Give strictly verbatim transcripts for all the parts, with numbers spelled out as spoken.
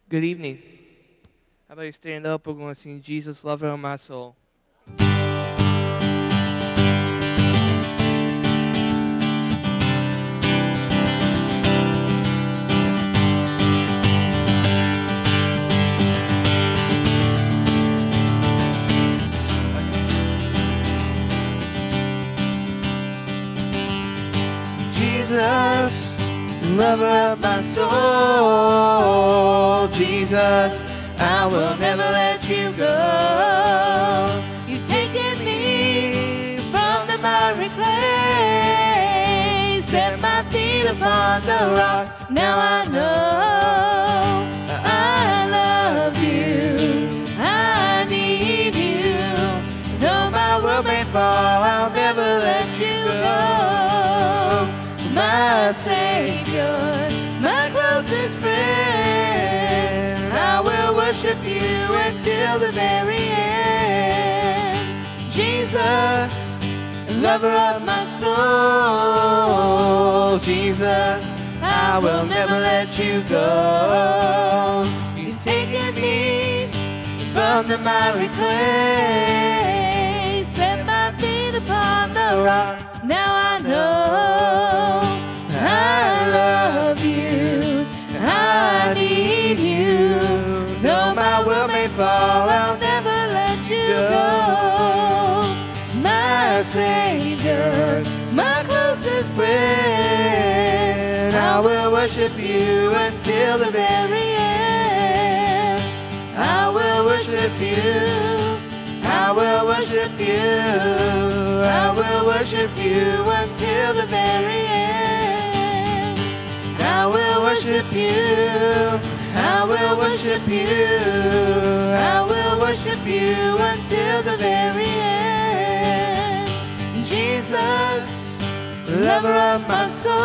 Good evening. How about you stand up? We're going to sing Jesus, Lover of My Soul. Jesus, lover of my soul, Jesus, I will never let you go. You've taken me from the miry clay, set my feet upon the rock. Now I know I love you, I need you. Though my world may fall, I'll never let you go. My Savior, my closest friend, I will worship you until the very end. Jesus, lover of my soul, Jesus, I will never let you go. You've taken me from the miry clay, set my feet upon the rock. Now I know I love you, I need you. Though my world may fall, I'll never let you go. My Savior, my closest friend, I will worship you until the very end. I will worship you, I will worship you, I will worship you until the very end. I will worship you, I will worship you, I will worship you until the very end. Jesus, lover of my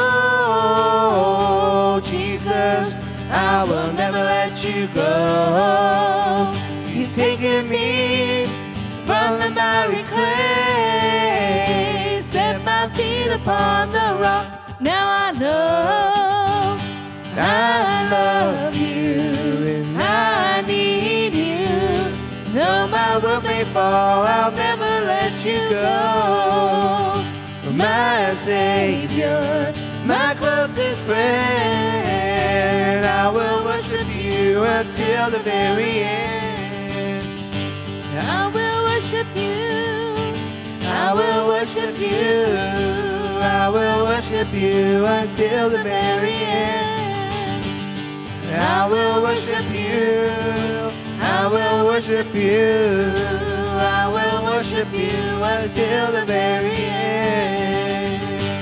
soul, Jesus, I will never let you go. You've taken me from the miry clay, set my feet upon the rock. Now I know I love you and I need you. Though my world may fall, I'll never let you go. My Savior, my closest friend, I will worship you until the very end. I will worship you, I will worship you, I will worship you until the very end. I will worship you, I will worship you, I will worship you until the very end.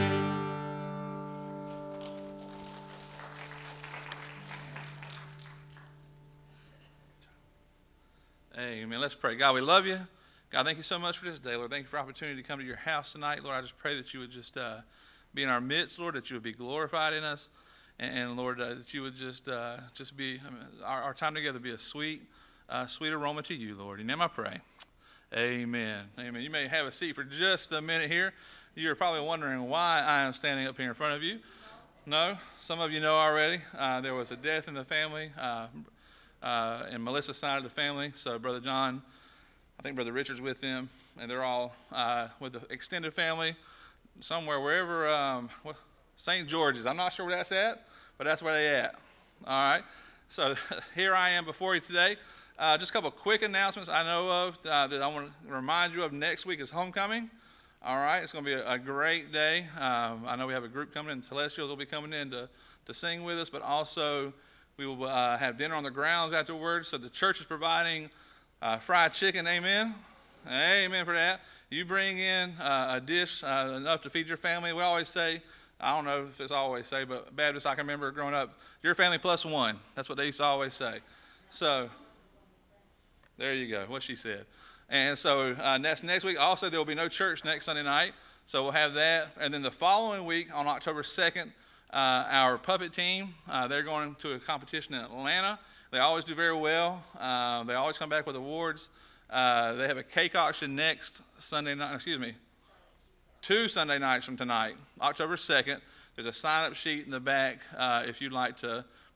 Amen. Let's pray. God, we love you. God, thank you so much for this day, Lord. Thank you for the opportunity to come to your house tonight. Lord, I just pray that you would just uh, be in our midst, Lord, that you would be glorified in us. And, and Lord, uh, that you would just uh, just be, I mean, our, our time together be a sweet, uh, sweet aroma to you, Lord. In your name I pray. Amen. Amen. You may have a seat for just a minute here. You're probably wondering why I am standing up here in front of you. No? Some of you know already. Uh, there was a death in the family, uh, uh, in Melissa's side of the family. So Brother John, I think Brother Richard's with them, and they're all uh, with the extended family somewhere, wherever, um, Saint George's. I'm not sure where that's at, but that's where they at. All right. So here I am before you today. Uh, just a couple of quick announcements I know of uh, that I want to remind you of. Next week is homecoming. All right. It's going to be a, a great day. Um, I know we have a group coming in. Celestials will be coming in to, to sing with us, but also we will uh, have dinner on the grounds afterwards. So the church is providing uh, fried chicken. Amen. Amen for that. You bring in uh, a dish uh, enough to feed your family. We always say, I don't know if it's always say, but Baptist, I can remember growing up, your family plus one. That's what they used to always say. So there you go, what she said. And so uh, next, next week, also, there will be no church next Sunday night. So we'll have that. And then the following week, on October second, uh, our puppet team, uh, they're going to a competition in Atlanta. They always do very well. Uh, they always come back with awards. Uh, they have a cake auction next Sunday night, excuse me, two Sunday nights from tonight, October second. There's a sign-up sheet in the back uh, if you'd like to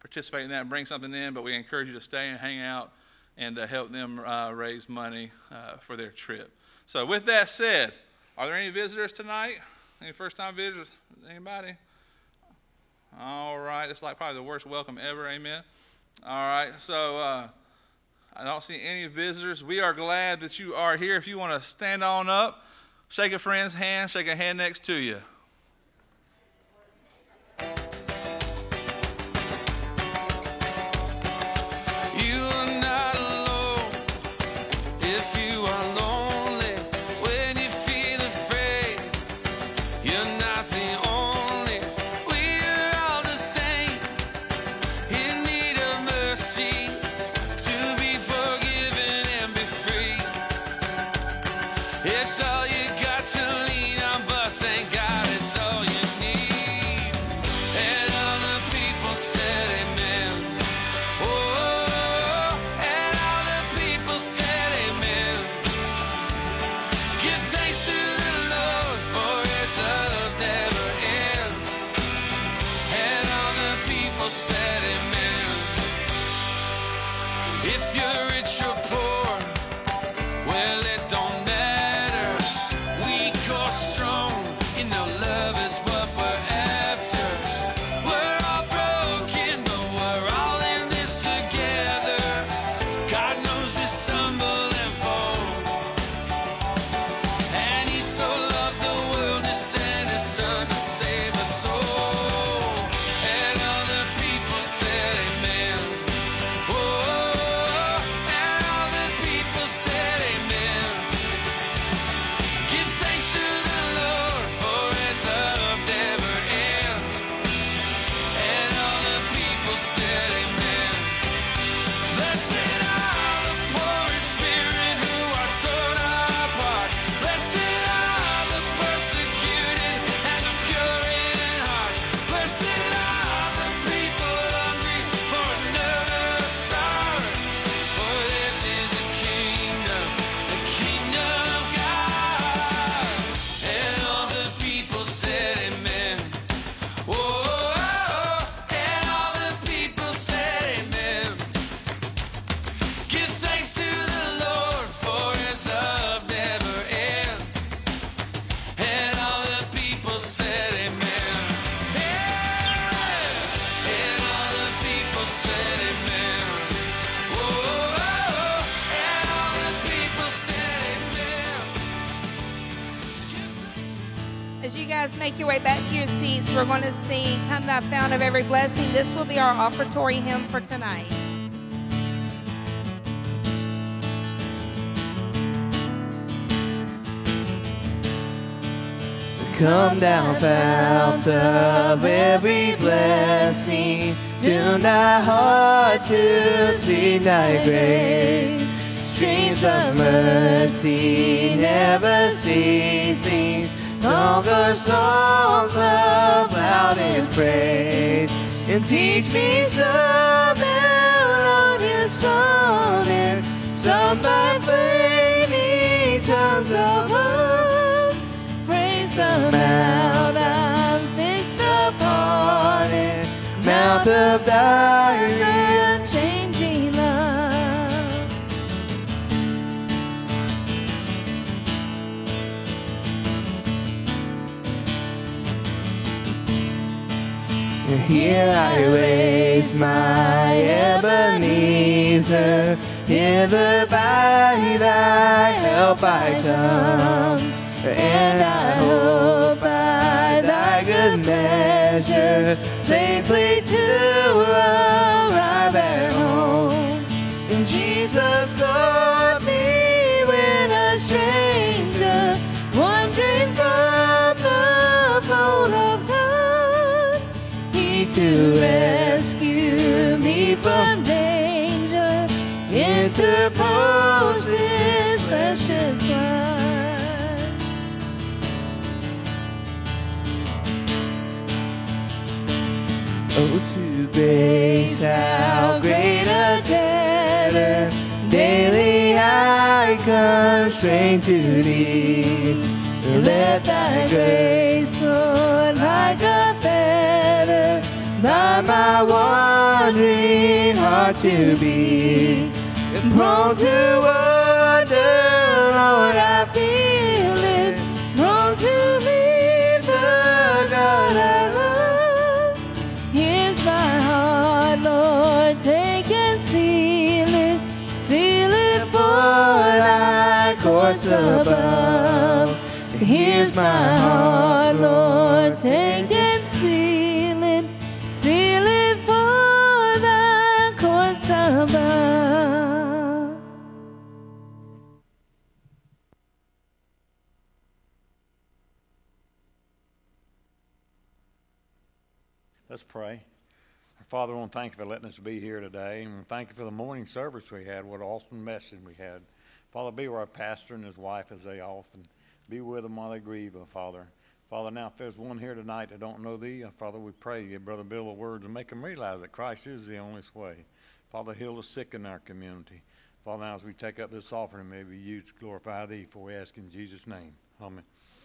participate in that and bring something in, but we encourage you to stay and hang out and uh, help them uh, raise money uh, for their trip. So with that said, are there any visitors tonight? Any first-time visitors? Anybody? All right. It's like probably the worst welcome ever. Amen. All right. So uh, I don't see any visitors. We are glad that you are here. If you want to stand on up, shake a friend's hand, shake a hand next to you. Make your way back to your seats. We're going to sing Come Thou Fount of Every Blessing. This will be our offertory hymn for tonight. Come down, fount of every blessing, tune thy heart to sing thy praise. Streams of mercy never ceasing, conquer songs of loudest praise, and teach me some melodious sonnet, some by flaming tongues of love. Praise the mount I'm fixed upon it, mount of thy unchanging love. Here I raise my Ebenezer, hither by thy help I come, and I hope by thy good measure safely to arrive at home. And Jesus sought me when a stranger, wandering from the fold of God, to rescue me from danger, interpose his precious blood. Oh, to grace, how great a debtor daily I constrain to thee. Let thy grace, Lord, like a fetter, thy by my wandering heart to be. And prone to wonder, Lord, I feel it. Prone to leave the God I love. Here's my heart, Lord, take and seal it. Seal it for thy course above. Here's my heart, Lord, take and seal it. Seal it for thy course above. Let's pray. Father, I want to thank you for letting us be here today, and thank you for the morning service we had. What an awesome message we had. Father, be with our pastor and his wife as they often be with them while they grieve, oh, Father. Father, now if there's one here tonight that don't know thee, oh, Father, we pray you give Brother Bill the words and make him realize that Christ is the only way. Father, heal the sick in our community. Father, now as we take up this offering, may we use to glorify thee, for we ask in Jesus' name. Amen.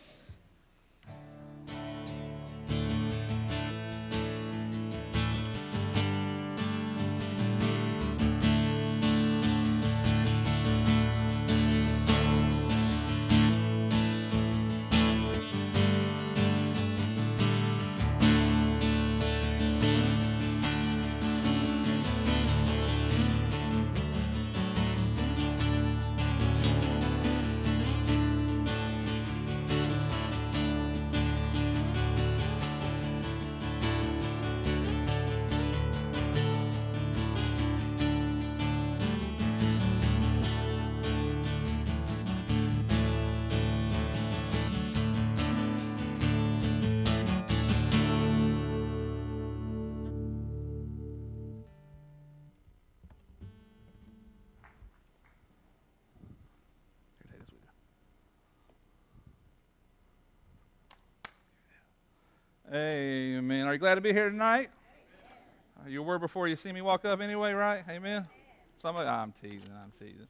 Amen. Are you glad to be here tonight? Uh, you were before you see me walk up anyway, right? Amen. Somebody, I'm teasing. I'm teasing.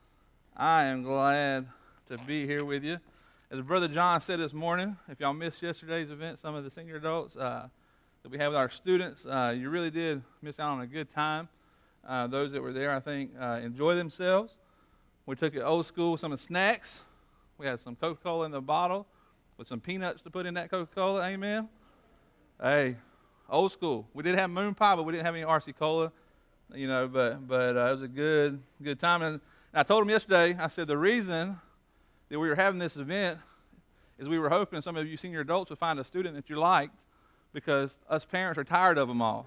I am glad to be here with you. As Brother John said this morning, if y'all missed yesterday's event, some of the senior adults uh, that we have with our students, uh, you really did miss out on a good time. Uh, those that were there, I think, uh, enjoy themselves. We took it old school with some of the snacks. We had some Coca-Cola in the bottle with some peanuts to put in that Coca-Cola. Amen. Hey, old school. We did have moon pie, but we didn't have any R C Cola, you know, but but uh, it was a good good time. And I told them yesterday, I said the reason that we were having this event is we were hoping some of you senior adults would find a student that you liked, because us parents are tired of them all.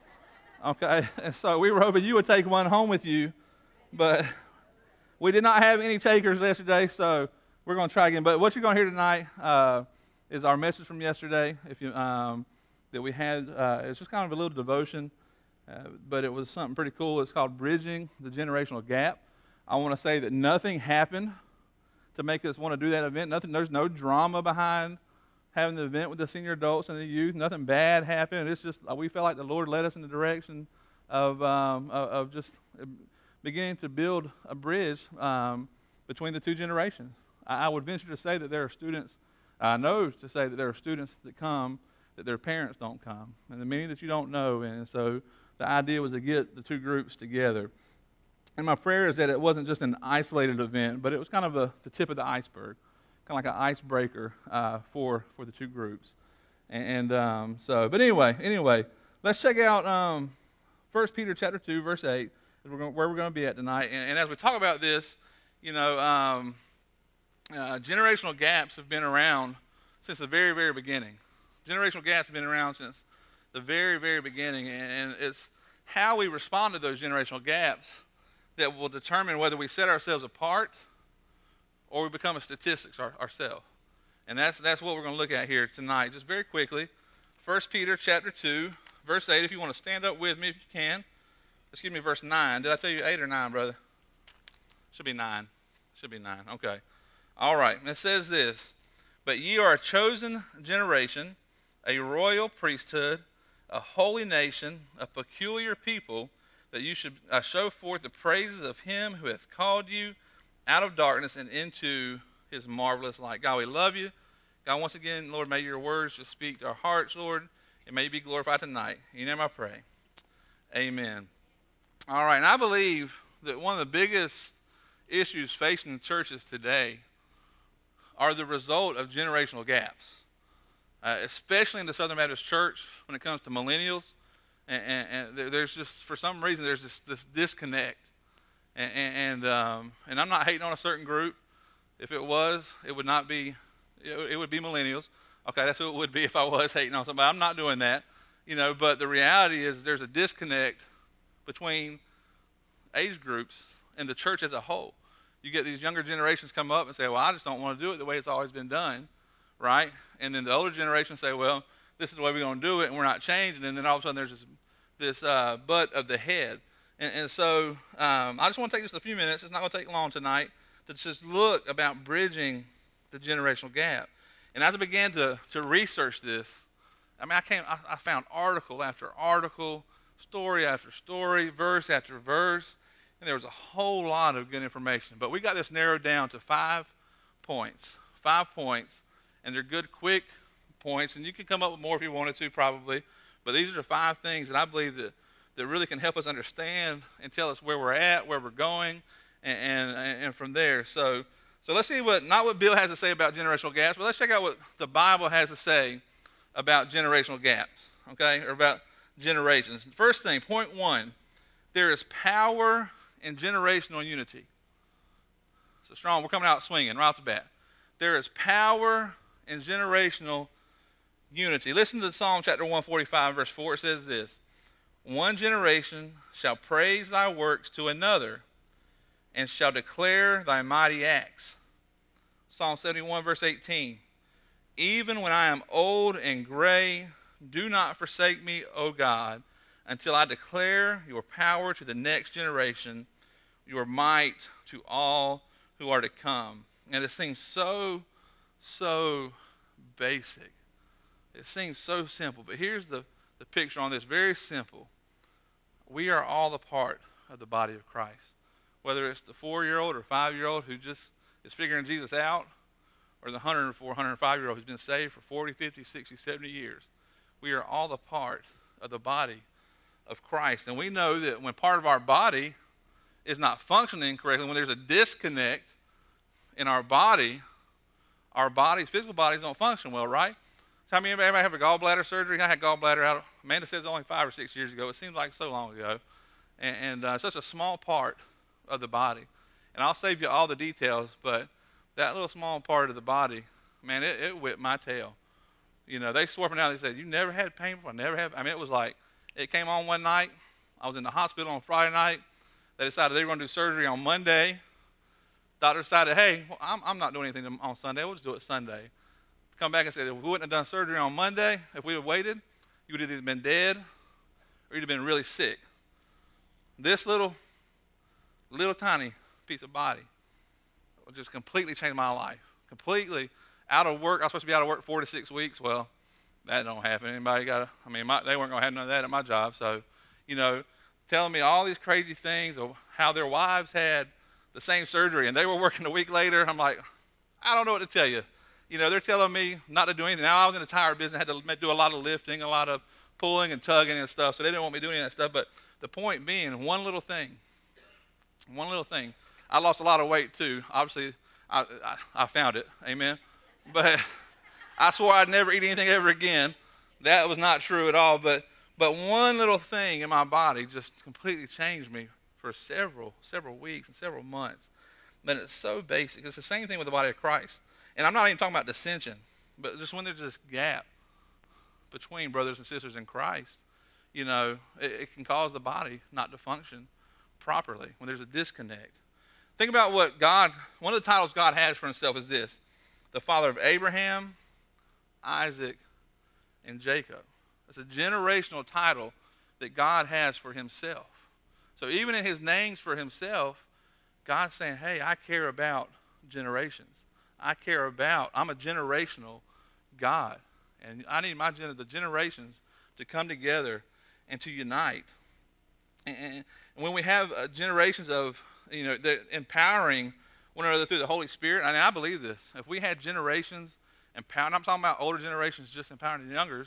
Okay, and so we were hoping you would take one home with you, but we did not have any takers yesterday, so we're going to try again. But what you're going to hear tonight uh, is our message from yesterday. If you um, that we had, uh, it's just kind of a little devotion, uh, but it was something pretty cool. It's called Bridging the Generational Gap. I want to say that nothing happened to make us want to do that event. Nothing. There's no drama behind having the event with the senior adults and the youth. Nothing bad happened. It's just uh, we felt like the Lord led us in the direction of um, of, of just beginning to build a bridge um, between the two generations. I, I would venture to say that there are students. I know to say that there are students that come that their parents don't come, and the many that you don't know. And so the idea was to get the two groups together. And my prayer is that it wasn't just an isolated event, but it was kind of a, the tip of the iceberg, kind of like an icebreaker uh, for for the two groups. And, and um, so, but anyway, anyway, let's check out um, First Peter chapter two, verse eight, is where we're going to be at tonight. And, and as we talk about this, you know, um, uh, generational gaps have been around since the very, very beginning. Generational gaps have been around since the very, very beginning, and it's how we respond to those generational gaps that will determine whether we set ourselves apart or we become a statistics our, ourselves. And that's that's what we're going to look at here tonight. Just very quickly, First Peter chapter two, verse eight. If you want to stand up with me, if you can. Just give me verse nine. Did I tell you eight or nine, brother? Should be nine. Should be nine. Okay. All right. And it says this: but ye are a chosen generation, a royal priesthood, a holy nation, a peculiar people, that you should uh, show forth the praises of him who hath called you out of darkness and into his marvelous light. God, we love you. God, once again, Lord, may your words just speak to our hearts, Lord. and may you be glorified tonight. In your name I pray. Amen. All right, and I believe that one of the biggest issues facing churches today are the result of generational gaps, uh, especially in the Southern Baptist Church when it comes to millennials. And, and, and there's just, for some reason, there's this, this disconnect. And, and, and, um, and I'm not hating on a certain group. If it was, it would not be, it, it would be millennials. Okay, that's who it would be if I was hating on somebody. I'm not doing that. You know, but the reality is there's a disconnect between age groups and the church as a whole. You get these younger generations come up and say, well, I just don't want to do it the way it's always been done, right? And then the older generation say, well, this is the way we're going to do it, and we're not changing. And then all of a sudden there's this, this uh, butt of the head. And, and so um, I just want to take just a few minutes. It's not going to take long tonight to just look about bridging the generational gap. And as I began to, to research this, I mean, I, came, I, I found article after article, story after story, verse after verse, and there was a whole lot of good information. But we got this narrowed down to five points, five points, and they're good, quick points, and you can come up with more if you wanted to, probably. But these are the five things that I believe that, that really can help us understand and tell us where we're at, where we're going, and, and, and from there. So, so let's see what, not what Bill has to say about generational gaps, but let's check out what the Bible has to say about generational gaps, okay, or about generations. First thing, point one, there is power in generational unity. So strong, we're coming out swinging right off the bat. There is power in generational unity. Listen to Psalm chapter one forty-five, verse four. It says this, one generation shall praise thy works to another, and shall declare thy mighty acts. Psalm seventy-one, verse eighteen, even when I am old and gray, do not forsake me, O God, until I declare your power to the next generation, your might to all who are to come. And it seems so, so basic. It seems so simple. But here's the, the picture on this. Very simple. We are all a part of the body of Christ. Whether it's the four-year-old or five-year-old who just is figuring Jesus out, or the one hundred four, one hundred five-year-old who's been saved for forty, fifty, sixty, seventy years. We are all a part of the body of Christ. And we know that when part of our body is not functioning correctly, when there's a disconnect in our body, our bodies, physical bodies don't function well, right? So how many of you ever have a gallbladder surgery? I had gallbladder out, Amanda says only five or six years ago. It seems like so long ago. And, and uh, such a small part of the body. And I'll save you all the details, but that little small part of the body, man, it, it whipped my tail. You know, they swore me out. They said, you never had pain before? Never had. I mean, it was like, it came on one night. I was in the hospital on Friday night. They decided they were going to do surgery on Monday. Doctor decided, hey, well, I'm, I'm not doing anything on Sunday. We'll just do it Sunday. Come back and said, if we wouldn't have done surgery on Monday, if we had waited, you would have either been dead or you'd have been really sick. This little, little tiny piece of body just completely changed my life. Completely out of work. I was supposed to be out of work four to six weeks. Well, that don't happen. Anybody got? I mean, my, they weren't going to have none of that at my job. So, you know, telling me all these crazy things of how their wives had the same surgery and they were working a week later. I'm like, I don't know what to tell you. You know, they're telling me not to do anything. Now I was in the tire business, had to do a lot of lifting, a lot of pulling and tugging and stuff. So they didn't want me doing any of that stuff. But the point being, one little thing, one little thing. I lost a lot of weight too. Obviously, I, I, I found it. Amen. But I swore I'd never eat anything ever again. That was not true at all. But but one little thing in my body just completely changed me for several, several weeks and several months. But it's so basic. It's the same thing with the body of Christ. And I'm not even talking about dissension, but just when there's this gap between brothers and sisters in Christ, you know, it, it can cause the body not to function properly when there's a disconnect. Think about what God, one of the titles God has for himself is this, the father of Abraham, Isaac, and Jacob. It's a generational title that God has for himself. So even in his names for himself, God's saying, hey, I care about generations. I care about, I'm a generational God. And I need my the generations to come together and to unite. And, and when we have uh, generations of, you know, empowering one another through the Holy Spirit, I mean, I believe this. If we had generations empowering, I'm talking about older generations just empowering the youngers,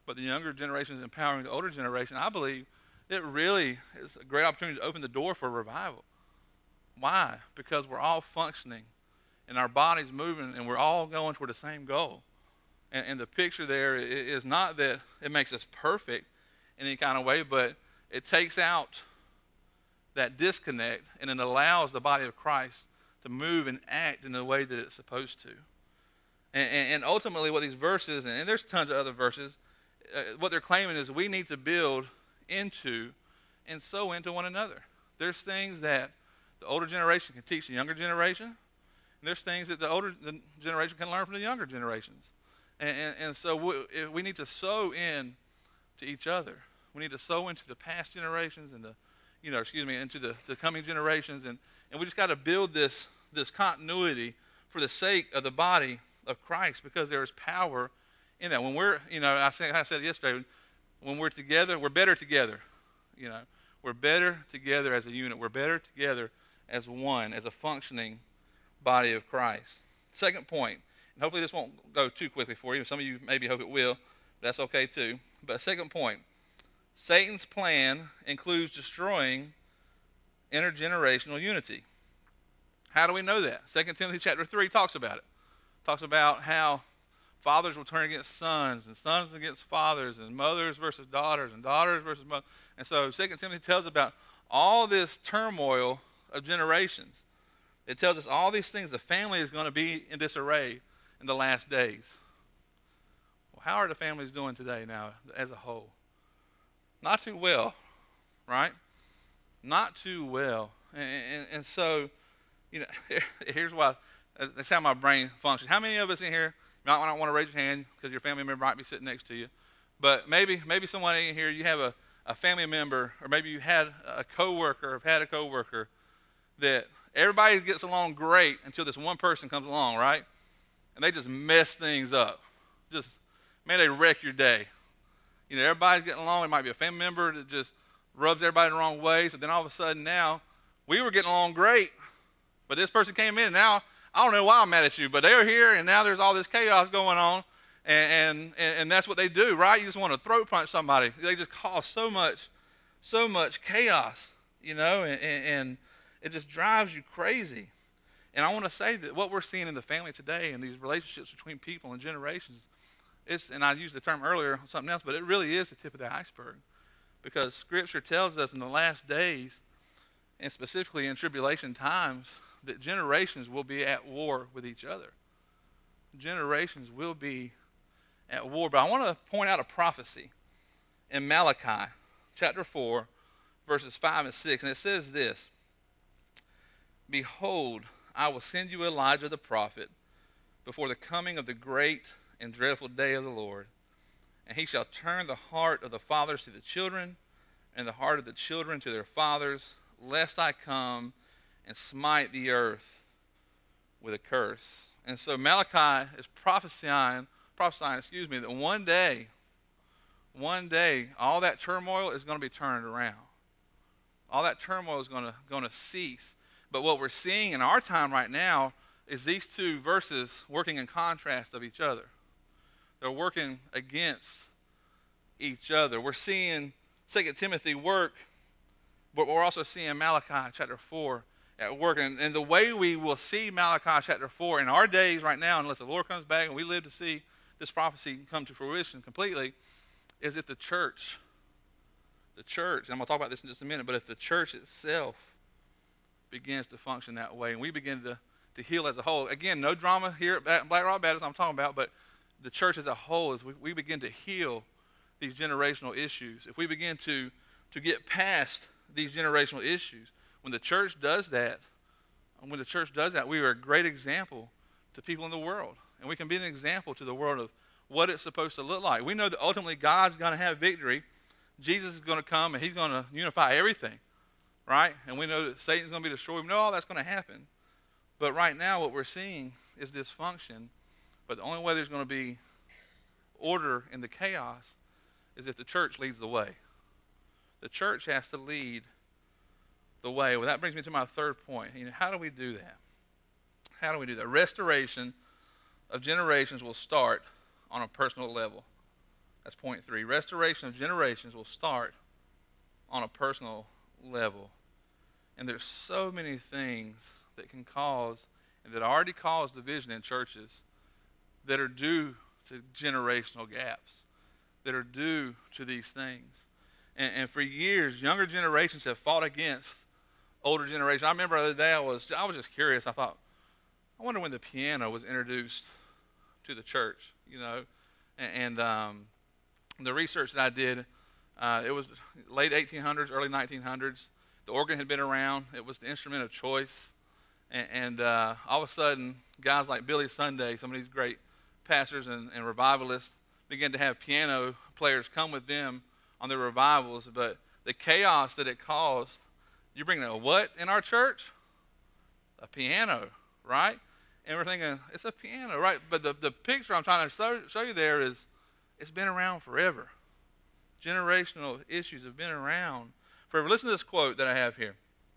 but the younger generation is empowering the older generation, I believe it really is a great opportunity to open the door for revival. Why? Because we're all functioning and our body's moving and we're all going toward the same goal. And, and the picture there is not that it makes us perfect in any kind of way, but it takes out that disconnect and it allows the body of Christ to move and act in the way that it's supposed to. And, and, and ultimately what these verses, and, and there's tons of other verses, uh, what they're claiming is we need to build into and sow into one another. There's things that the older generation can teach the younger generation, and there's things that the older generation can learn from the younger generations. And, and, and so we, we need to sow in to each other. We need to sow into the past generations and the, you know, excuse me, into the, the coming generations. And, and we just got to build this, this continuity for the sake of the body of Christ, because there is power in that. When we're, you know, I said, I said yesterday, when we're together, we're better together. You know, we're better together as a unit. We're better together as one, as a functioning body of Christ. Second point, and hopefully this won't go too quickly for you. Some of you maybe hope it will. That's okay too. But second point, Satan's plan includes destroying intergenerational unity. How do we know that? Second Timothy chapter three talks about it. Talks about how fathers will turn against sons, and sons against fathers, and mothers versus daughters, and daughters versus mothers. And so Second Timothy tells about all this turmoil of generations. It tells us all these things. The family is going to be in disarray in the last days. Well, how are the families doing today now as a whole? Not too well, right? Not too well. And, and, and so, you know, here's why. That's how my brain functions. How many of us in here, you might not want to raise your hand because your family member might be sitting next to you, but maybe maybe someone in here, you have a, a family member, or maybe you had a coworker, or have had a coworker that everybody gets along great until this one person comes along, right? And they just mess things up. Just, man, they wreck your day. You know, everybody's getting along. It might be a family member that just rubs everybody the wrong way. So then all of a sudden now, we were getting along great, but this person came in. Now, I don't know why I'm mad at you, but they're here, and now there's all this chaos going on, and, and, and that's what they do, right? You just want to throat punch somebody. They just cause so much, so much chaos, you know, and, and it just drives you crazy. And I want to say that what we're seeing in the family today and these relationships between people and generations, it's, and I used the term earlier, something else, but it really is the tip of the iceberg, because Scripture tells us in the last days, and specifically in tribulation times, that generations will be at war with each other. Generations will be at war. But I want to point out a prophecy in Malachi chapter four, verses five and six. And it says this: Behold, I will send you Elijah the prophet before the coming of the great and dreadful day of the Lord. And he shall turn the heart of the fathers to the children, and the heart of the children to their fathers, lest I come and smite the earth with a curse. And so Malachi is prophesying, prophesying, excuse me, that one day, one day, all that turmoil is going to be turned around. All that turmoil is going to, going to cease. But what we're seeing in our time right now is these two verses working in contrast of each other. They're working against each other. We're seeing Second Timothy work, but we're also seeing Malachi chapter four at work. And, and the way we will see Malachi chapter four in our days right now, unless the Lord comes back and we live to see this prophecy come to fruition completely, is if the church, the church, and I'm going to talk about this in just a minute, but if the church itself begins to function that way and we begin to, to heal as a whole. Again, no drama here at Black Rock Baptist I'm talking about, but the church as a whole, as we, we begin to heal these generational issues, if we begin to, to get past these generational issues, when the church does that, when the church does that, we are a great example to people in the world. And we can be an example to the world of what it's supposed to look like. We know that ultimately God's going to have victory. Jesus is going to come and he's going to unify everything, right? And we know that Satan's going to be destroyed. We know all that's going to happen. But right now what we're seeing is dysfunction. But the only way there's going to be order in the chaos is if the church leads the way. The church has to lead the way. Well, that brings me to my third point. You know, how do we do that? How do we do that? Restoration of generations will start on a personal level. That's point three. Restoration of generations will start on a personal level. And there's so many things that can cause, and that already cause division in churches that are due to generational gaps, that are due to these things. And, and for years, younger generations have fought against older generations. I remember the other day I was I was just curious. I thought, I wonder when the piano was introduced to the church, you know. And, and um, the research that I did, uh, it was late eighteen hundreds, early nineteen hundreds. The organ had been around. It was the instrument of choice. And, and uh, all of a sudden, guys like Billy Sunday, some of these great pastors and, and revivalists, began to have piano players come with them on their revivals. But the chaos that it caused, you bring a what in our church? A piano, right? And we're thinking, it's a piano, right? But the, the picture I'm trying to show, show you there is, it's been around forever. Generational issues have been around forever. Listen to this quote that I have here.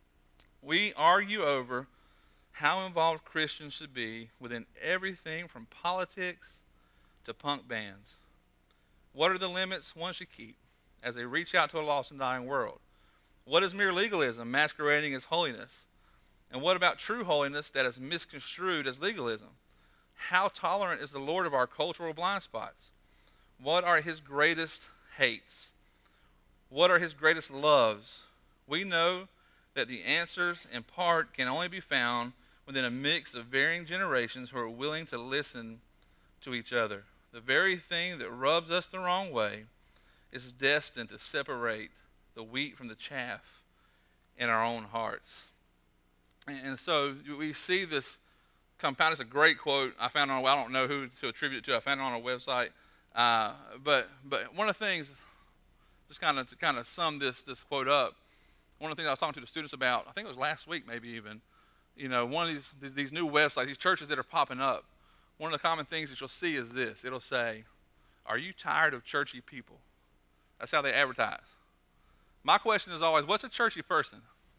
We argue over how involved Christians should be within everything from politics to punk bands. What are the limits one should keep as they reach out to a lost and dying world? What is mere legalism masquerading as holiness? And what about true holiness that is misconstrued as legalism? How tolerant is the Lord of our cultural blind spots? What are his greatest hates? What are his greatest loves? We know that the answers, in part, can only be found within a mix of varying generations who are willing to listen to each other. The very thing that rubs us the wrong way is destined to separate the wheat from the chaff in our own hearts. And so we see this compound. It's a great quote I found on, I don't know who to attribute it to. I found it on a website. Uh, but but one of the things, just kind of to kind of sum this this quote up, one of the things I was talking to the students about, I think it was last week maybe even, you know, one of these these new websites, these churches that are popping up, one of the common things that you'll see is this. It'll say, are you tired of churchy people? That's how they advertise. My question is always, what's a churchy person?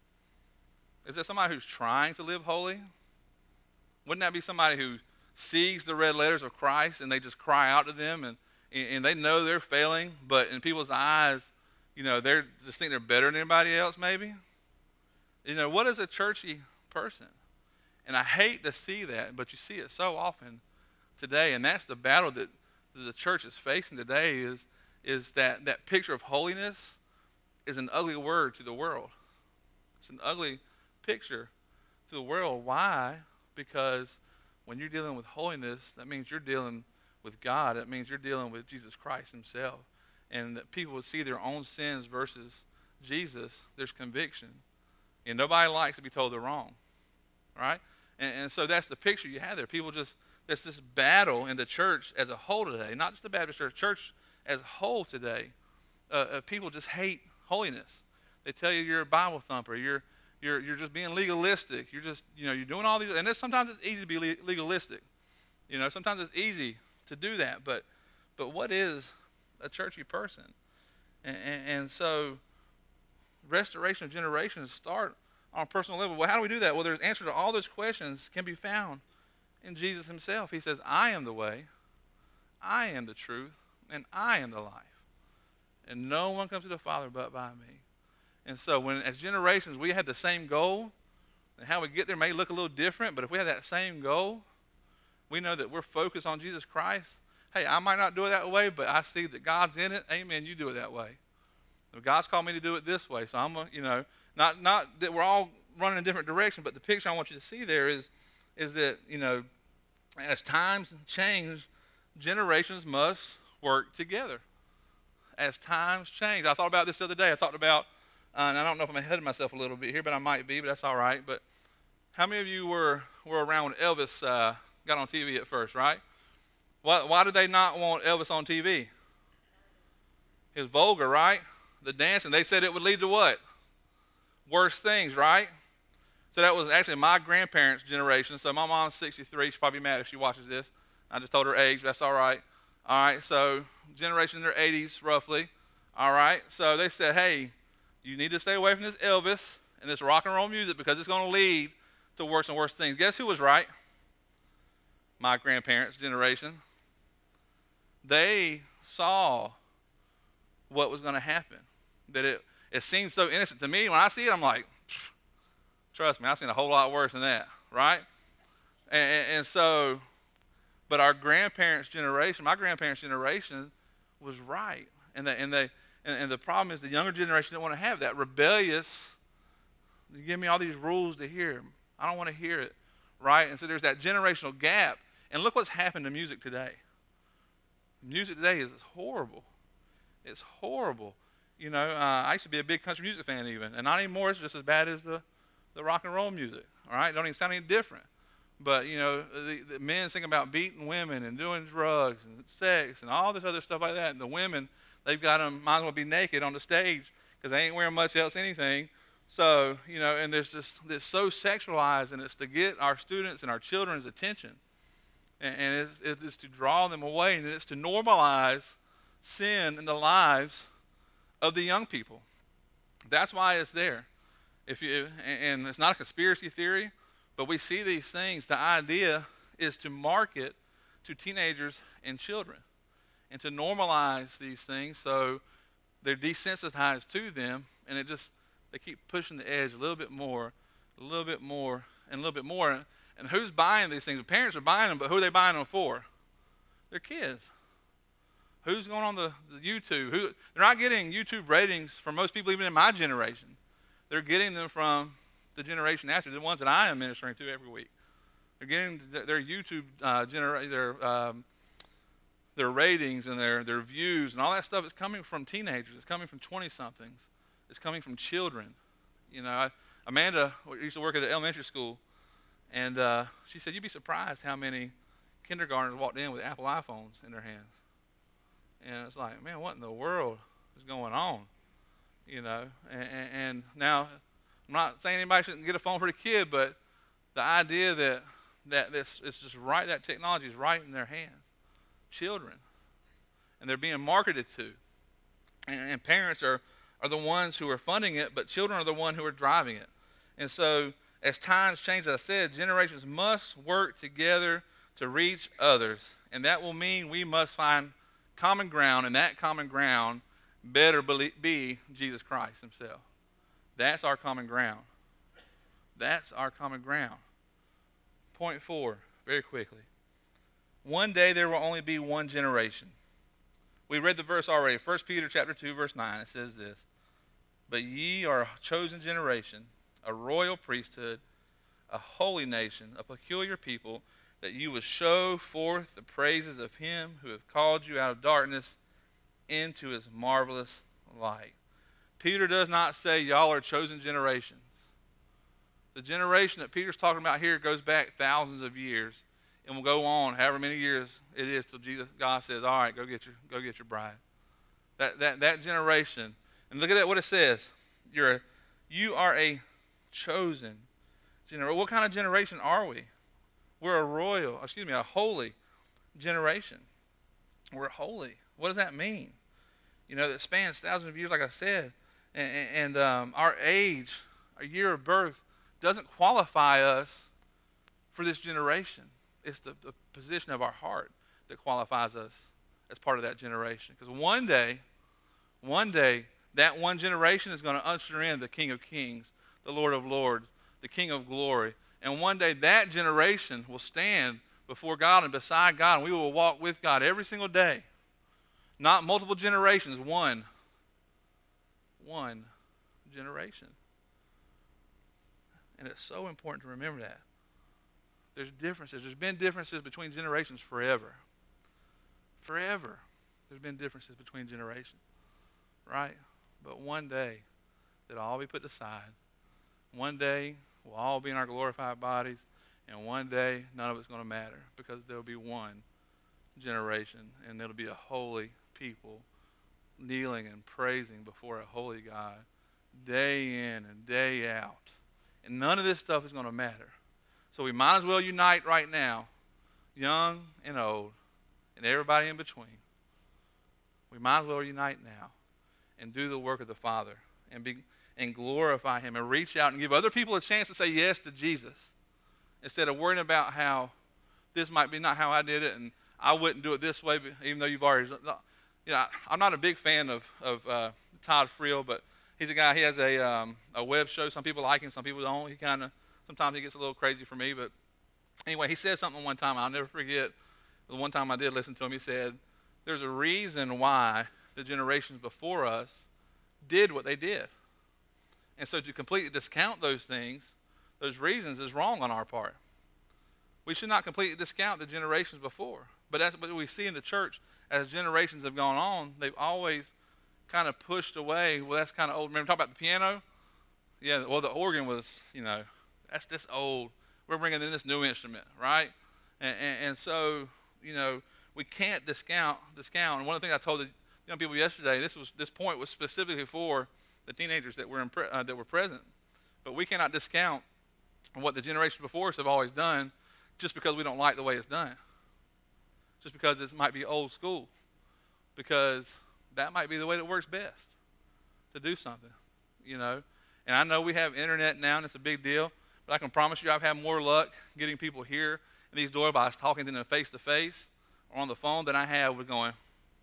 Is it somebody who's trying to live holy? Wouldn't that be somebody who sees the red letters of Christ and they just cry out to them and, and they know they're failing, but in people's eyes, you know, they're just think they're better than anybody else maybe? You know, what is a churchy person? And I hate to see that, but you see it so often today, and that's the battle that the church is facing today is, is that, that picture of holiness is an ugly word to the world. It's an ugly picture to the world. Why? Because when you're dealing with holiness, that means you're dealing with God. It means you're dealing with Jesus Christ himself. And that people would see their own sins versus Jesus, there's conviction. And nobody likes to be told they're wrong, right? And, and so that's the picture you have there. People just, there's this battle in the church as a whole today, not just the Baptist church, church as a whole today. Uh, uh, people just hate holiness. They tell you you're a Bible thumper. You're you're you're just being legalistic. You're just, you know, you're doing all these, and it's, sometimes it's easy to be le- legalistic. You know, sometimes it's easy to do that. But but what is a churchy person? And, and, and so restoration of generations start on a personal level. Well, how do we do that? Well, there's answer to all those questions can be found in Jesus himself. He says, I am the way, I am the truth, and I am the life. And no one comes to the Father but by me. And so when, as generations, we had the same goal, and how we get there may look a little different, but if we have that same goal, we know that we're focused on Jesus Christ. Hey, I might not do it that way, but I see that God's in it. Amen, you do it that way. God's called me to do it this way, so I'm, a, you know, not not that we're all running in a different direction, but the picture I want you to see there is, is that, you know, as times change, generations must work together. As times change. I thought about this the other day. I thought about, uh, and I don't know if I'm ahead of myself a little bit here, but I might be, but that's all right. But how many of you were, were around when Elvis uh, got on T V at first, right? Why, why did they not want Elvis on T V? It was vulgar, right? The dancing. They said it would lead to what? Worse things, right? So that was actually my grandparents' generation. So my mom's sixty-three. She's probably mad if she watches this. I just told her age, but that's all right. All right, so generation in their eighties, roughly. All right, so they said, hey, you need to stay away from this Elvis and this rock and roll music because it's going to lead to worse and worse things. Guess who was right? My grandparents' generation. They saw what was going to happen. That it, it seemed so innocent to me. When I see it, I'm like, trust me, I've seen a whole lot worse than that, right? And, and, and so, but our grandparents' generation, my grandparents' generation was right. And, the, and, they, and, and the problem is the younger generation didn't want to have that rebellious, you give me all these rules to hear. I don't want to hear it, right? And so there's that generational gap. And look what's happened to music today. Music today is horrible. It's horrible. You know, uh, I used to be a big country music fan even, and not anymore. It's just as bad as the, the rock and roll music, all right? It don't even sound any different. But, you know, the, the men sing about beating women and doing drugs and sex and all this other stuff like that. And the women, they've got them, might as well be naked on the stage because they ain't wearing much else anything. So, you know, and there's just, it's so sexualized, and it's to get our students and our children's attention. And, and it's, it's to draw them away, and it's to normalize sin in the lives of the young people. That's why it's there. If you, and it's not a conspiracy theory, but we see these things. The idea is to market to teenagers and children and to normalize these things so they're desensitized to them, and it just, they keep pushing the edge a little bit more, a little bit more, and a little bit more. And who's buying these things? The parents are buying them, but who are they buying them for? Their kids. Who's going on the, the YouTube? Who, they're not getting YouTube ratings from most people even in my generation. They're getting them from the generation after, the ones that I am ministering to every week. They're getting their, their YouTube, uh, genera- their, um, their ratings and their, their views and all that stuff is coming from teenagers. It's coming from twenty-somethings. It's coming from children. You know, I, Amanda used to work at an elementary school, and uh, she said, you'd be surprised how many kindergartners walked in with Apple iPhones in their hands. And it's like, man, what in the world is going on? You know, and, and now I'm not saying anybody shouldn't get a phone for the kid, but the idea that that this it's just right, that technology is right in their hands, children, and they're being marketed to, and, and parents are are the ones who are funding it, but children are the ones who are driving it. And so, as times change, as I said, generations must work together to reach others, and that will mean we must find common ground, and that common ground better be Jesus Christ himself. That's our common ground. That's our common ground. Point four, very quickly. One day there will only be one generation. We read the verse already, First Peter chapter two, verse nine. It says this, but ye are a chosen generation, a royal priesthood, a holy nation, a peculiar people, that you would show forth the praises of him who have called you out of darkness into his marvelous light. Peter does not say y'all are chosen generations. The generation that Peter's talking about here goes back thousands of years and will go on however many years it is till Jesus, God says, all right, go get your, go get your bride. That, that, that generation. And look at that, what it says. You're a, you are a chosen generation. What kind of generation are we? We're a royal, excuse me, a holy generation. We're holy. What does that mean? You know, that spans thousands of years, like I said. And, and um, our age, our year of birth, doesn't qualify us for this generation. It's the, the position of our heart that qualifies us as part of that generation. Because one day, one day, that one generation is going to usher in the King of Kings, the Lord of Lords, the King of Glory. And one day that generation will stand before God and beside God, and we will walk with God every single day. Not multiple generations, one. One generation. And it's so important to remember that. There's differences. There's been differences between generations forever. Forever. There's been differences between generations. Right? But one day, it'll all be put aside. One day, we'll all be in our glorified bodies. And one day, none of it's going to matter because there'll be one generation, and it'll be a holy people kneeling and praising before a holy God day in and day out. And none of this stuff is going to matter. So we might as well unite right now, young and old, and everybody in between. We might as well unite now and do the work of the Father and be and glorify him and reach out and give other people a chance to say yes to Jesus instead of worrying about how this might be not how I did it and I wouldn't do it this way, even though you've already. you know, I, I'm not a big fan of, of uh, Todd Friel, but he's a guy, he has a, um, a web show. Some people like him, some people don't. He kind of, sometimes he gets a little crazy for me, but anyway, he said something one time, I'll never forget. The one time I did listen to him, he said, there's a reason why the generations before us did what they did. And so to completely discount those things, those reasons, is wrong on our part. We should not completely discount the generations before. But that's what we see in the church as generations have gone on. They've always kind of pushed away. Well, that's kind of old. Remember, talk about the piano? Yeah, well, the organ was, you know, that's this old. We're bringing in this new instrument, right? And, and, and so, you know, we can't discount, discount. And one of the things I told the young people yesterday, this was this point was specifically for the teenagers that were in pre, uh, that were present. But we cannot discount what the generations before us have always done just because we don't like the way it's done. Just because it might be old school. Because that might be the way that works best to do something, you know. And I know we have internet now, and it's a big deal. But I can promise you I've had more luck getting people here in these doors by talking to them face-to-face or on the phone than I have with going.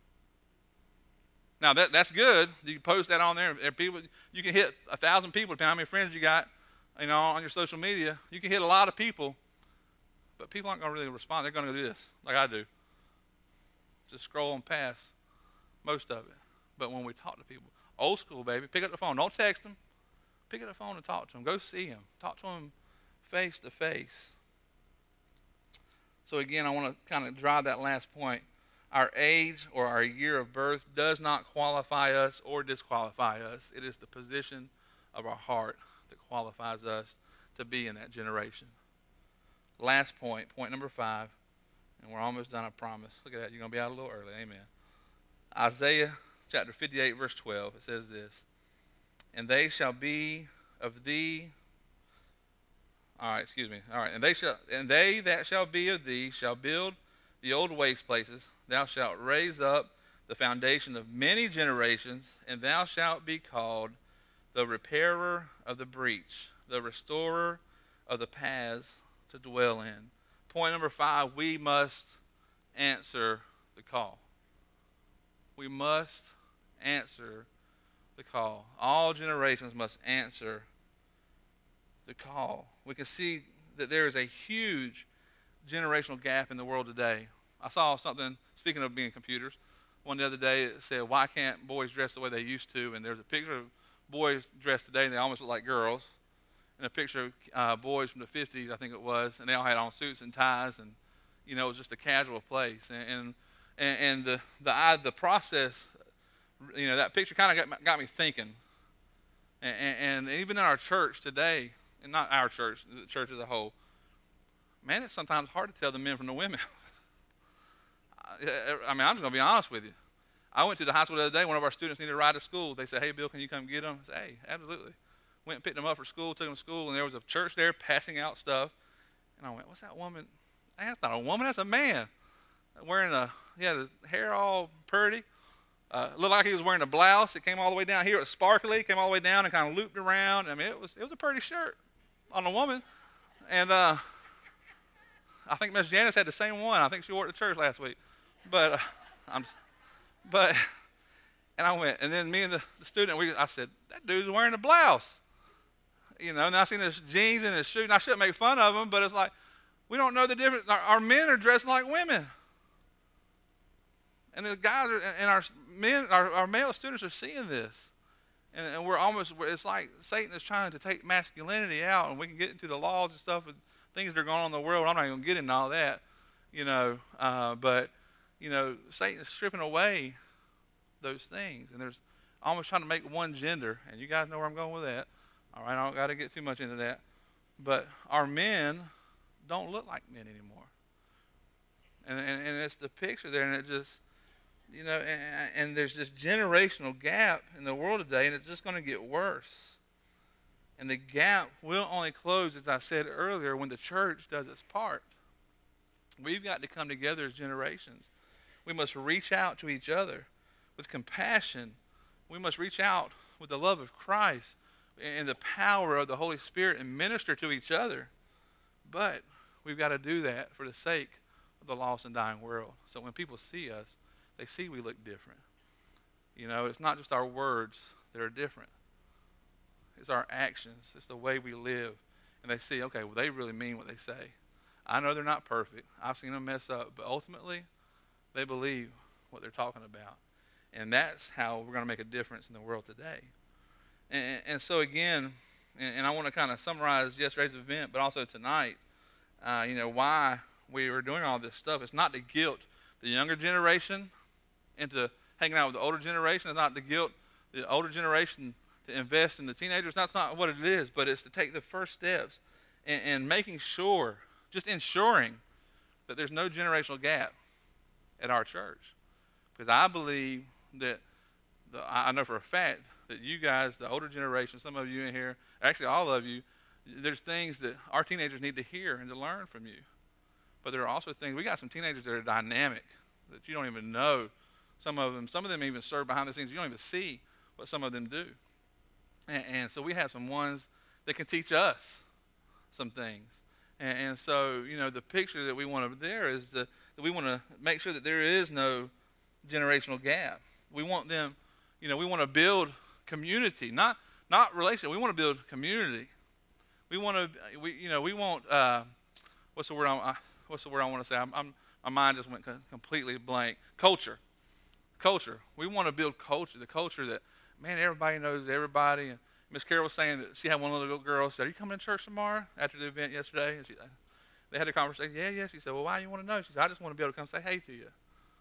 Now, that, that's good. You can post that on there. If people, you can hit a thousand people, depending on how many friends you got, you know, on your social media. You can hit a lot of people, but people aren't going to really respond. They're going to do this, like I do. Just scroll on past most of it. But when we talk to people, old school, baby, pick up the phone. Don't text them. Pick up the phone and talk to them. Go see them. Talk to them face to face. So again, I want to kind of drive that last point. Our age or our year of birth does not qualify us or disqualify us. It is the position of our heart that qualifies us to be in that generation. Last point, point number five, and we're almost done, I promise. Look at that. You're going to be out a little early. Amen. Isaiah chapter fifty-eight, verse twelve, it says this, and they shall be of thee, all right, excuse me, all right, and they shall, and they that shall be of thee shall build the old waste places. Thou shalt raise up the foundation of many generations, and thou shalt be called the repairer of the breach, the restorer of the paths to dwell in. Point number five, we must answer the call. We must answer the call. All generations must answer the call. We can see that there is a huge generational gap in the world today. I saw something, speaking of being computers, one the other day it said, why can't boys dress the way they used to? And there's a picture of boys dressed today, and they almost look like girls. And a picture of uh, boys from the fifties, I think it was, and they all had on suits and ties, and, you know, it was just a casual place. And and, and the, the, I, the process, you know, that picture kind of got, got me thinking. And, and, and even in our church today, and not our church, the church as a whole, man, it's sometimes hard to tell the men from the women. I mean, I'm just going to be honest with you. I went to the high school the other day. One of our students needed a ride to school. They said, hey, Bill, can you come get them? I said, hey, absolutely. Went and picked them up for school, took them to school, and there was a church there passing out stuff. And I went, what's that woman? Hey, that's not a woman, that's a man. Wearing a, he had his hair all pretty. Uh, looked like he was wearing a blouse. It came all the way down here. It was sparkly. Came all the way down and kind of looped around. I mean, it was it was a pretty shirt on a woman. And uh, I think Miss Janice had the same one. I think she wore it to church last week. But, uh, I'm, but, and I went, and then me and the, the student, we, I said, that dude's wearing a blouse. You know, and I seen his jeans and his shoes, and I shouldn't make fun of him, but it's like, we don't know the difference. Our, our men are dressing like women. And the guys are, and our men, our, our male students are seeing this. And, and we're almost, it's like Satan is trying to take masculinity out, and we can get into the laws and stuff and things that are going on in the world. I'm not even going to get into all that, you know, uh, but, you know, Satan is stripping away those things. And there's almost trying to make one gender. And you guys know where I'm going with that. All right, I don't got to get too much into that. But our men don't look like men anymore. And, and, and it's the picture there, and it just, you know, and, and there's this generational gap in the world today, and it's just going to get worse. And the gap will only close, as I said earlier, when the church does its part. We've got to come together as generations. We must reach out to each other with compassion. We must reach out with the love of Christ and the power of the Holy Spirit and minister to each other. But we've got to do that for the sake of the lost and dying world. So when people see us, they see we look different. You know, it's not just our words that are different. It's our actions. It's the way we live. And they see, okay, well, they really mean what they say. I know they're not perfect. I've seen them mess up. But ultimately, they believe what they're talking about. And that's how we're going to make a difference in the world today. And, and so, again, and, and I want to kind of summarize yesterday's event, but also tonight, uh, you know, why we were doing all this stuff. It's not to guilt the younger generation into hanging out with the older generation. It's not to guilt the older generation to invest in the teenagers. That's not what it is, but it's to take the first steps and, and making sure, just ensuring that there's no generational gap at our church. Because I believe that, the, I know for a fact that you guys, the older generation, some of you in here, actually all of you, there's things that our teenagers need to hear and to learn from you. But there are also things, we got some teenagers that are dynamic that you don't even know. Some of them, some of them even serve behind the scenes. You don't even see what some of them do. And, and so we have some ones that can teach us some things. And, and so, you know, the picture that we want to there is the, that we want to make sure that there is no generational gap. We want them, you know, we want to build community, not not relationship. We want to build community. We want to, we you know, we want uh, what's the word? I, what's the word I want to say? I'm, I'm, my mind just went completely blank. Culture, culture. We want to build culture. The culture that, man, everybody knows everybody. And Miss Carol was saying that she had one little girl said, "Are you coming to church tomorrow?" After the event yesterday, and she, they had a conversation. Yeah, yeah. She said, "Well, why do you want to know?" She said, "I just want to be able to come say hey to you."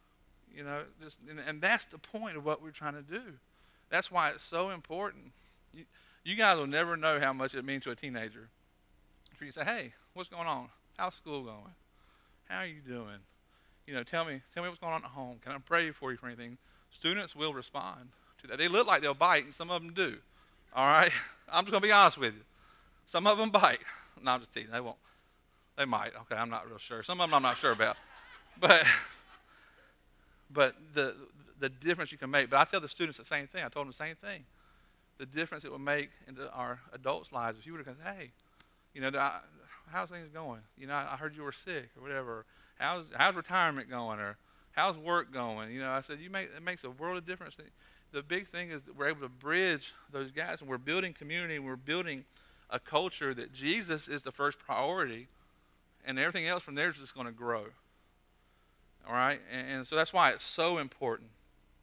You know, just and, and that's the point of what we're trying to do. That's why it's so important. You, you guys will never know how much it means to a teenager for you to say, "Hey, what's going on? How's school going? How are you doing? You know, tell me, tell me what's going on at home. Can I pray for you for anything?" Students will respond to that. They look like they'll bite, and some of them do. All right, I'm just gonna be honest with you. Some of them bite. No, I'm just teasing. They won't. They might. Okay, I'm not real sure. Some of them I'm not sure about, but. But the the difference you can make. But I tell the students the same thing. I told them the same thing. The difference it would make into our adults' lives if you would have said, "Hey, you know, I, how's things going? You know, I heard you were sick or whatever. How's how's retirement going or how's work going?" You know, I said, "You make it makes a world of difference." The big thing is that we're able to bridge those gaps, and we're building community, and we're building a culture that Jesus is the first priority, and everything else from there is just going to grow. All right, and, and so that's why it's so important.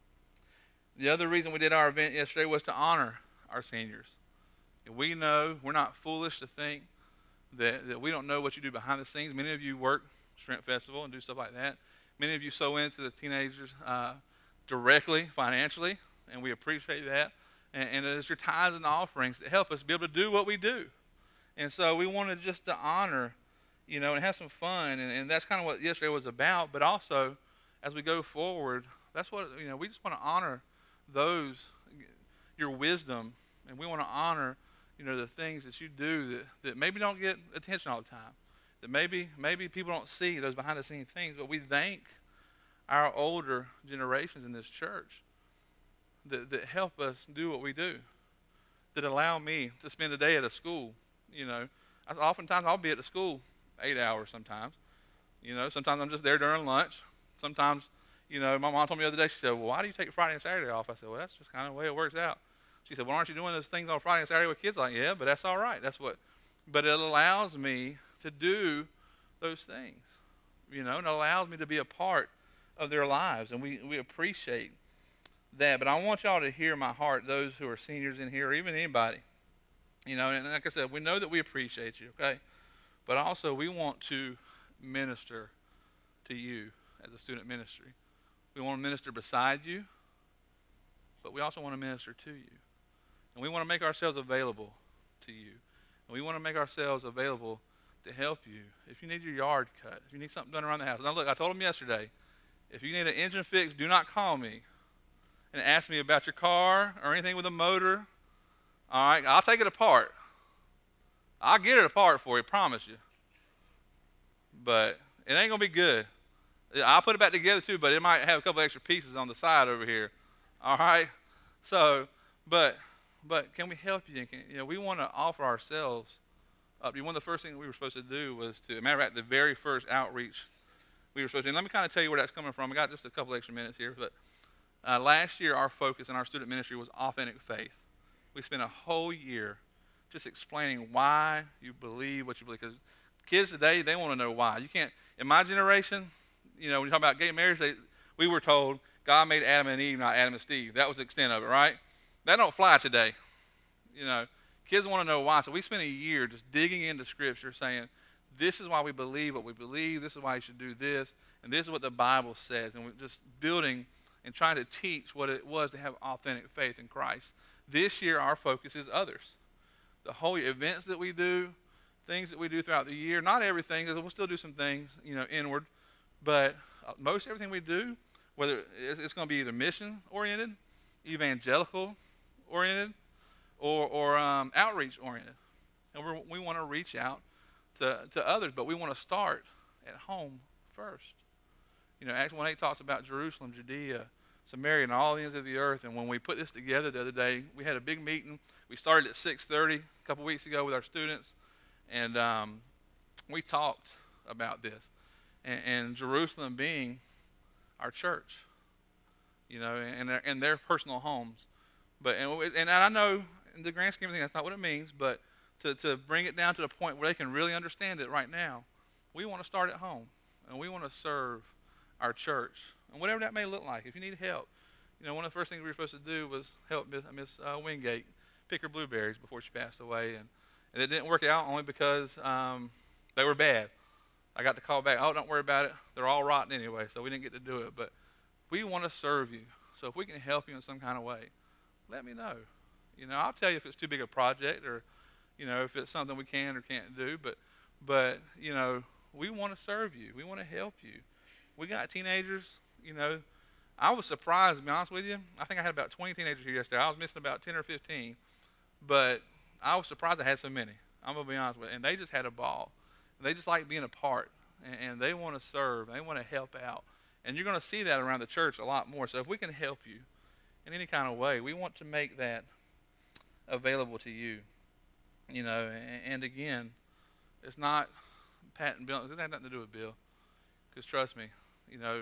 The other reason we did our event yesterday was to honor our seniors. And we know, we're not foolish to think that, that we don't know what you do behind the scenes. Many of you work Strength Festival and do stuff like that. Many of you sow into the teenagers uh, directly, financially, and we appreciate that. And, and it's your tithes and offerings that help us be able to do what we do. And so we wanted just to honor, you know, and have some fun, and, and that's kind of what yesterday was about. But also, as we go forward, that's what, you know, we just want to honor those, your wisdom, and we want to honor, you know, the things that you do that, that maybe don't get attention all the time, that maybe maybe people don't see those behind-the-scenes things. But we thank our older generations in this church that, that help us do what we do, that allow me to spend a day at a school. You know, I, oftentimes I'll be at the school eight hours sometimes. You know, sometimes I'm just there during lunch. Sometimes, you know, my mom told me the other day, she said, "Well, why do you take Friday and Saturday off?" I said, "Well, that's just kind of the way it works out." She said, "Well, aren't you doing those things on Friday and Saturday with kids?" I'm like, "Yeah, but that's all right. That's what," but it allows me to do those things, you know, and it allows me to be a part of their lives, and we, we appreciate that. But I want y'all to hear my heart, those who are seniors in here, or even anybody, you know, and like I said, we know that we appreciate you, okay? But also, we want to minister to you as a student ministry. We want to minister beside you, but we also want to minister to you. And we want to make ourselves available to you. And we want to make ourselves available to help you. If you need your yard cut, if you need something done around the house. Now, look, I told them yesterday, if you need an engine fix, do not call me and ask me about your car or anything with a motor. All right, I'll take it apart. I'll get it apart for you, promise you. But it ain't going to be good. I'll put it back together too, but it might have a couple extra pieces on the side over here. All right? So, but but can we help you? Can, you know, we want to offer ourselves up. One of the first things we were supposed to do was to, matter of fact, the very first outreach we were supposed to, and let me kind of tell you where that's coming from. I got just a couple extra minutes here, but Uh, last year, our focus in our student ministry was authentic faith. We spent a whole year just explaining why you believe what you believe. Because kids today, they want to know why. You can't, in my generation, you know, when you talk about gay marriage, they, we were told God made Adam and Eve, not Adam and Steve. That was the extent of it, right? That don't fly today. You know, kids want to know why. So we spent a year just digging into Scripture saying, this is why we believe what we believe. This is why you should do this. And this is what the Bible says. And we're just building and trying to teach what it was to have authentic faith in Christ. This year, our focus is others. The whole events that we do, things that we do throughout the year, not everything, because we'll still do some things, you know, inward, but most everything we do, whether it's, it's going to be either mission-oriented, evangelical-oriented, or, or um, outreach-oriented. And we're, we want to reach out to, to others, but we want to start at home first. You know, Acts one eight talks about Jerusalem, Judea, Samaria, and all the ends of the earth. And when we put this together the other day, we had a big meeting. We started at six thirty a couple weeks ago with our students, and um, we talked about this. And, and Jerusalem being our church, you know, and their, and their personal homes. But and, and I know in the grand scheme of things, that's not what it means, but to, to bring it down to the point where they can really understand it right now, we want to start at home, and we want to serve our church, and whatever that may look like. If you need help, you know, one of the first things we were supposed to do was help Miss, Miss uh, Wingate pick her blueberries before she passed away, and, and it didn't work out only because um, they were bad. I got the call back, oh, don't worry about it. They're all rotten anyway, so we didn't get to do it. But we want to serve you, so if we can help you in some kind of way, let me know. You know, I'll tell you if it's too big a project, or, you know, if it's something we can or can't do. But, but you know, we want to serve you. We want to help you. We got teenagers, you know. I was surprised, to be honest with you. I think I had about twenty teenagers here yesterday. I was missing about ten or fifteen. But I was surprised I had so many. I'm going to be honest with you. And they just had a ball. They just like being a part. And, and they want to serve. They want to help out. And you're going to see that around the church a lot more. So if we can help you in any kind of way, we want to make that available to you. You know, and, and again, it's not Pat and Bill. It has nothing to do with Bill. Because trust me, you know,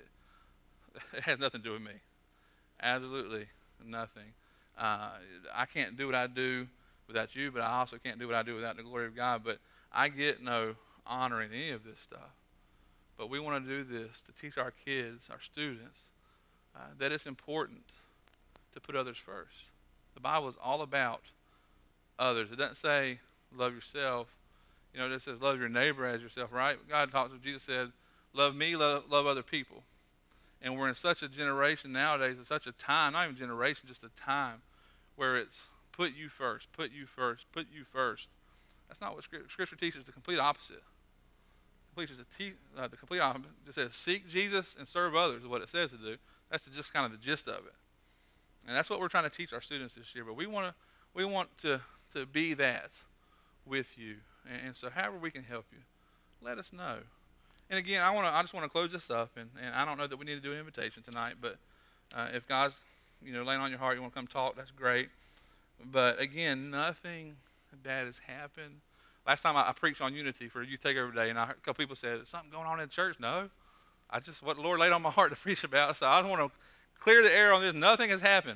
it, it has nothing to do with me. Absolutely nothing. Uh, I can't do what I do without you, but I also can't do what I do without the glory of God. But I get no honor in any of this stuff. But we want to do this to teach our kids, our students, uh, that it's important to put others first. The Bible is all about others. It doesn't say love yourself. You know, it says love your neighbor as yourself, right? God talks, Jesus said, love me, love, love other people. And we're in such a generation nowadays, in such a time, not even generation, just a time where it's put you first, put you first, put you first. That's not what Scripture, scripture teaches, the complete opposite. Teaches the, te- uh, the complete opposite. It says seek Jesus and serve others is what it says to do. That's just kind of the gist of it. And that's what we're trying to teach our students this year. But we want to we want to, to be that with you. And, and so however we can help you, let us know. And again, I want to. I just want to close this up, and, and I don't know that we need to do an invitation tonight, but uh, if God's, you know, laying on your heart, you want to come talk, that's great. But again, nothing bad has happened. Last time I, I preached on unity for Youth Takeover Day, and I heard a couple people said, "Is something going on in the church?" No, I just what the Lord laid on my heart to preach about. So I just want to clear the air on this. Nothing has happened,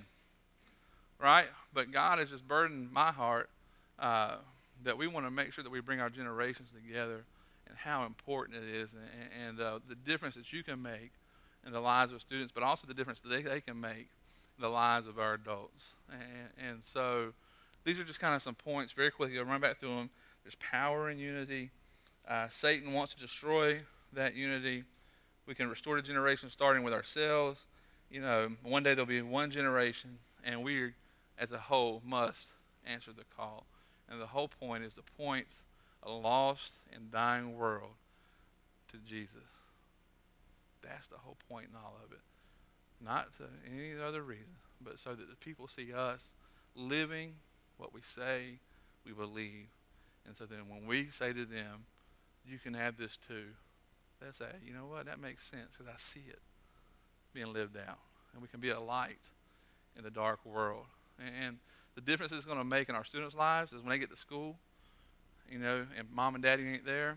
right? But God has just burdened my heart uh, that we want to make sure that we bring our generations together. And how important it is, and, and uh, the difference that you can make in the lives of students, but also the difference that they, they can make in the lives of our adults. And, and so these are just kind of some points very quickly. I'll run back through them. There's power in unity. Uh, Satan wants to destroy that unity. We can restore the generation starting with ourselves. You know, one day there'll be one generation, and we as a whole must answer the call. And the whole point is the point a lost and dying world to Jesus. That's the whole point in all of it. Not to any other reason, but so that the people see us living what we say we believe. And so then when we say to them, you can have this too, they say, you know what, that makes sense because I see it being lived out. And we can be a light in the dark world. And the difference it's going to make in our students' lives is when they get to school, you know, and mom and daddy ain't there,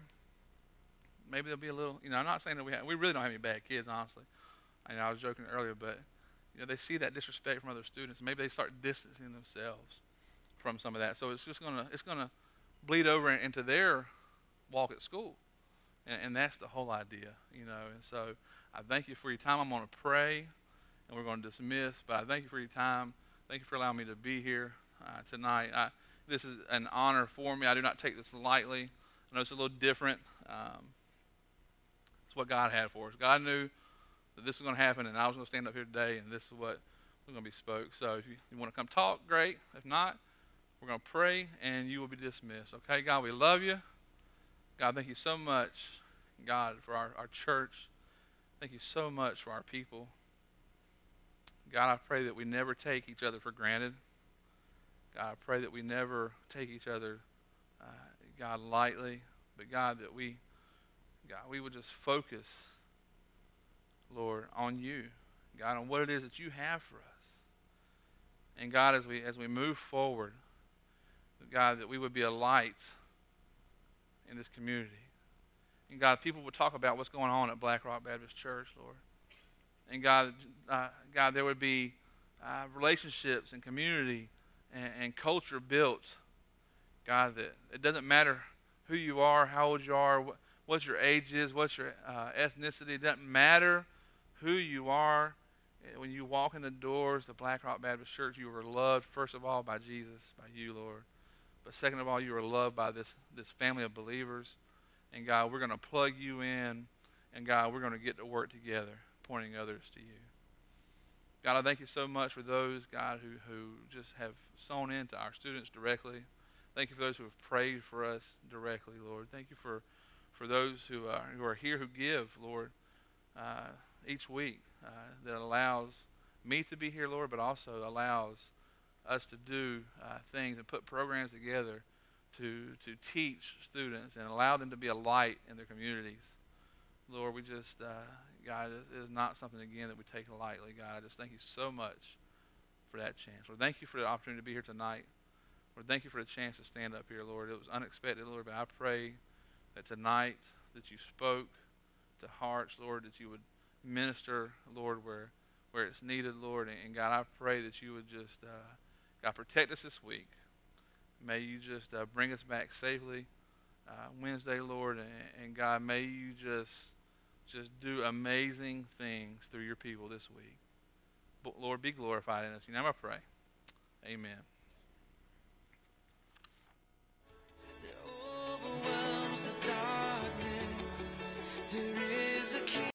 maybe there'll be a little, you know, I'm not saying that we have, we really don't have any bad kids, honestly. I know I was joking earlier, but you know, they see that disrespect from other students. Maybe they start distancing themselves from some of that. So it's just gonna it's gonna bleed over into their walk at school, and, and that's the whole idea, you know. And so I thank you for your time. I'm going to pray, and we're going to dismiss. But I thank you for your time. Thank you for allowing me to be here uh, tonight. I, this is an honor for me. I do not take this lightly. I know it's a little different. Um, it's what God had for us. God knew that this was going to happen, and I was going to stand up here today, and this is what was going to be spoke. So if you, you want to come talk, great. If not, we're going to pray, and you will be dismissed. Okay, God, we love you. God, thank you so much, God, for our, our church. Thank you so much for our people. God, I pray that we never take each other for granted. God, I pray that we never take each other, uh, God, lightly. But, God, that we, God, we would just focus, Lord, on you. God, on what it is that you have for us. And, God, as we as we move forward, God, that we would be a light in this community. And God, people would talk about what's going on at Black Rock Baptist Church, Lord. And God, uh, God, there would be uh, relationships and community and, and culture built. God, that it doesn't matter who you are, how old you are, what, what your age is, what your uh, ethnicity. It doesn't matter who you are. When you walk in the doors of Black Rock Baptist Church, you were loved, first of all, by Jesus, by you, Lord. But second of all, you are loved by this, this family of believers. And God, we're going to plug you in. And God, we're going to get to work together, pointing others to you. God, I thank you so much for those, God, who, who just have sown into our students directly. Thank you for those who have prayed for us directly, Lord. Thank you for, for those who are, who are here who give, Lord, uh, each week uh, that allows me to be here, Lord, but also allows us to do uh, things and put programs together to to teach students and allow them to be a light in their communities. Lord, we just, uh, God, it is not something, again, that we take lightly. God, I just thank you so much for that chance. Lord, thank you for the opportunity to be here tonight. Lord, thank you for the chance to stand up here, Lord. It was unexpected, Lord, but I pray that tonight that you spoke to hearts, Lord, that you would minister, Lord, where where it's needed, Lord. And, and God, I pray that you would just, uh, God, protect us this week. May you just uh, bring us back safely uh, Wednesday, Lord. And, and God, may you just just do amazing things through your people this week. But Lord, be glorified in us. You know, I pray. Amen.